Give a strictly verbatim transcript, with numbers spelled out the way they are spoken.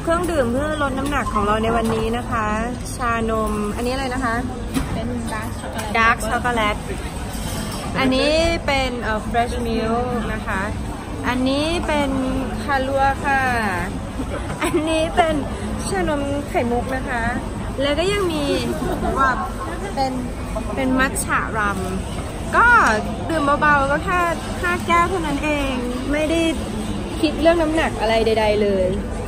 เครื่องดื่มเพื่อลดน้ำหนักของเราในวันนี้นะคะ ชานมอันนี้อะไรนะคะเป็นดาร์กช็อกโกแลตดาร์กช็อกโกแลตอันนี้เป็นเอ่อ fresh milk นะคะอันนี้เป็นคาลัวค่ะอันนี้เป็นชานมไข่มุกนะคะแล้วก็ยังมีว่าเป็นเป็นมัทฉะรัมก็ดื่มเบาๆก็แค่ห้าแก้วเท่านั้นเองไม่ได้คิดเรื่องน้ำหนักอะไรใดๆเลย